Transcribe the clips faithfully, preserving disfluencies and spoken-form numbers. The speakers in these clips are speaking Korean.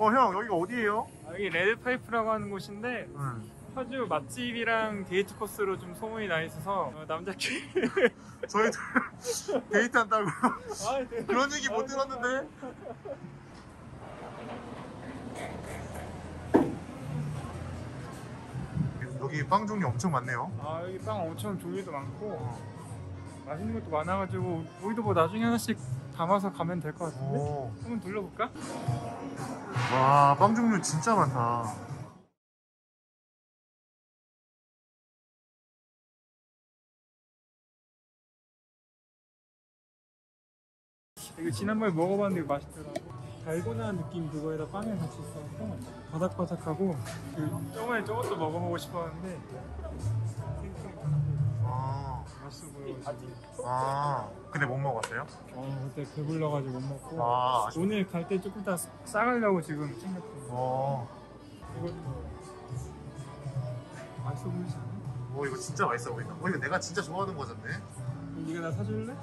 어, 형, 여기가 어디예요? 아, 여기 레드파이프라고 하는 곳인데 응. 파주 맛집이랑 데이트 코스로 좀 소문이 나 있어서 어, 남자끼리 저희 데이트 한다고 아, 네. 그런 얘기 못 아, 들었는데. 여기 빵 종류 엄청 많네요. 아, 여기 빵 엄청 종류도 많고 맛있는 것도 많아가지고 우리도 뭐 나중에 하나씩 담아서 가면 될 것 같은데? 오. 한번 둘러볼까? 와, 빵 종류 진짜 많다. 이거 지난번에 먹어봤는데 이거 맛있더라고. 달고나 느낌 그거에다 빵에 같이 있어서 바삭바삭하고 그 저번에 저것도 먹어보고 싶었는데 아, 맛있어 보여가지고 아, 근데 못 먹었어요? 어, 그때 배불러가지고 못 먹고 아, 아쉽... 오늘 갈 때 조금 더 싸가려고 지금 챙겼거든요. 어, 이것도 맛있어 보이지 않아? 오, 이거 진짜 맛있어 보인다. 어, 이거 내가 진짜 좋아하는 거잖네. 그럼 네가 나 사줄래?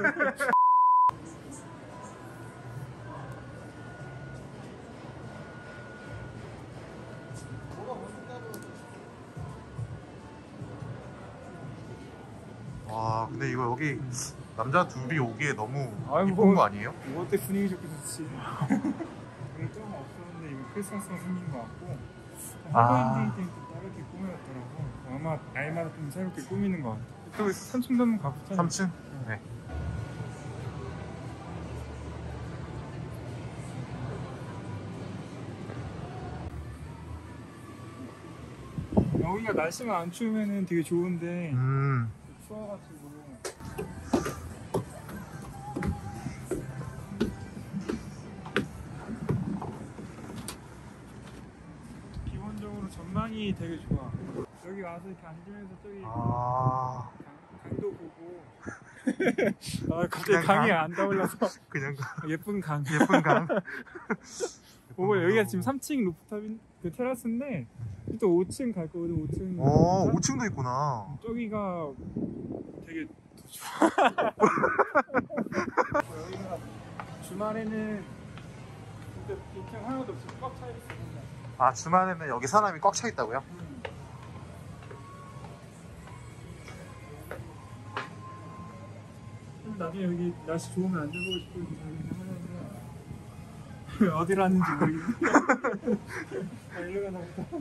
와, 근데 이거 여기 남자 둘이 오기에 너무 아이고, 이쁜 거 아니에요? 이거 때 분위기 좋게 좋지. 오늘 조금 없었는데 이거 크리스마스가 생긴 것 같고 할로윈 데이 때또 다르게 꾸몄더라고. 아마 날마다 좀 새롭게 꾸미는 것 같아. 또 삼 층도 한번 가보자. 삼 층? 네. 여기가 날씨만 안 추우면 되게 좋은데 음. 추워가지고 기본적으로 전망이 되게 좋아. 여기 와서 이렇게 앉으면서 저기 아. 강, 강도 보고 아 갑자기 강이 강? 안 떠올라서 그냥 강. 예쁜 강 예쁜 강. 보고 여기가 지금 삼 층 루프탑인 그 테라스인데 또 오 층 갈 거거든. 오 층. 오, 오 층도 있구나. 저기가 되게 더 좋아. 여기가 주말에는 진짜 빈층 하나도 없이 꽉 차 있어. 아, 주말에는 여기 사람이 꽉 차 있다고요? 음. 나중에 여기 날씨 좋으면 앉아보고 싶은데 하는데 어디로 왔는지 모르겠네. 아, 일로 가나 보다.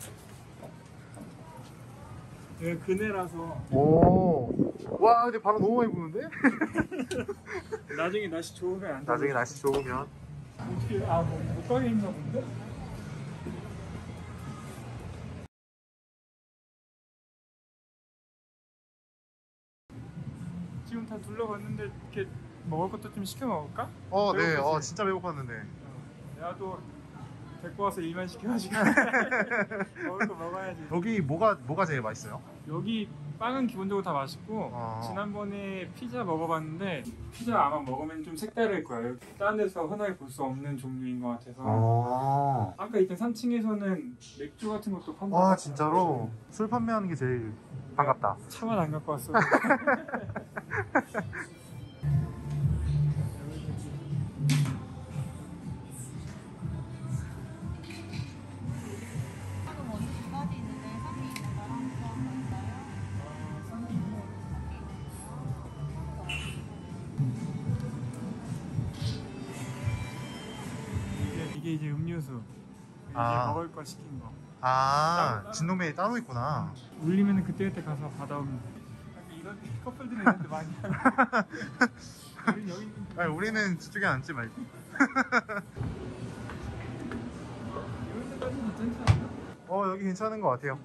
여기 그네라서. 오. 와, 근데 바람 너무 많이 부는데? 나중에 날씨 좋으면 앉아. 나중에 날씨 좋으면. 어떻게, 아, 뭐, 못 가게 했나 본데? 지금 다 둘러봤는데 이렇게 먹을 것도 좀 시켜 먹을까? 어, 네. 배고프지? 어, 진짜 배고팠는데. 어, 내가 또 데리고 와서 일만 시켜가지고 먹을 거 먹어야지. 여기 뭐가 뭐가 제일 맛있어요? 여기 빵은 기본적으로 다 맛있고 어. 지난번에 피자 먹어봤는데 피자 아마 먹으면 좀 색다를 거야. 여기 다른 데서 흔하게 볼 수 없는 종류인 것 같아서. 아. 아까 있던 삼 층에서는 맥주 같은 것도 판다. 와, 진짜로 술 판매하는 게 제일 반갑다. 차만 안 갖고 왔어. 이게 이제 음료수. 이제 아. 먹을 거 시킨 거. 아, 따로, 진동벨이 따로 있구나. 울리면 그때그때 가서 받아오면 돼. 이런 커플들이 있는데 많이 하는. 우린 여기 있는. 아니, 우리는 저쪽에 앉지 말고. 이런 데까지는 괜찮지 않나? 어, 여기 괜찮은 것 같아요.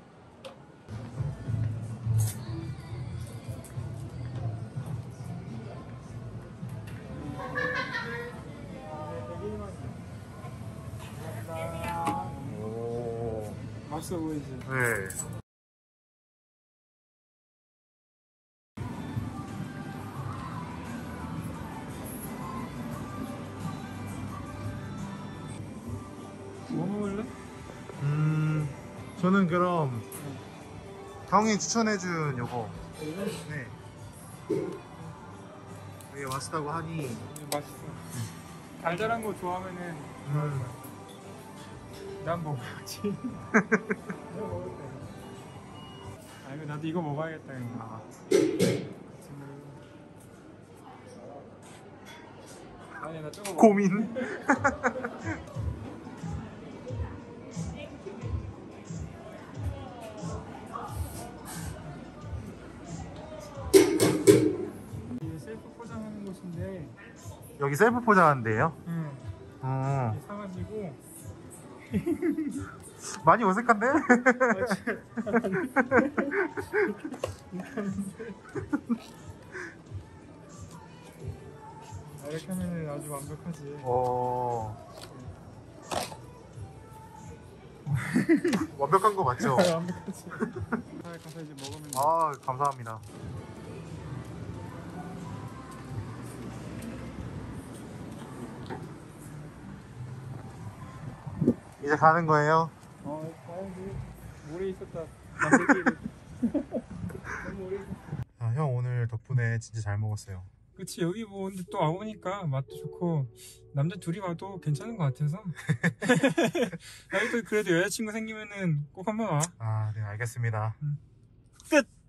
오. 맛있어 보이지? 네. 뭐 먹을래? 음, 저는 그럼 형이 추천해준 요거. 네. 이게 맛있다고 하니. 맛있어. 달달한 거 좋아하면은 음. 난 먹어야지. 내가 먹을 때. 아 이거 나도 이거 먹어야겠다 이거. 아, 아니 나 저거 먹... 고민. 이게 셀프 포장하는 곳인데. 여기 셀프 포장하는데요? 응. 어. 사가지고. 많이 어색한데? 아, 이렇게 하면 아주 완벽하지. 어. 완벽한 거 맞죠? 완벽하지. 가서 이제 먹으면. 아, 감사합니다. 이제 가는 거예요? 어, 가야지. 모래 있었다. 남들끼리. 너무 오래 있었다. 아, 형 오늘 덕분에 진짜 잘 먹었어요. 그치, 여기 뭐 근데 또 와보니까 맛도 좋고 남자 둘이 와도 괜찮은 것 같아서. 나도 그래도 여자친구 생기면은 꼭 한번 와. 아, 네, 알겠습니다. 끝!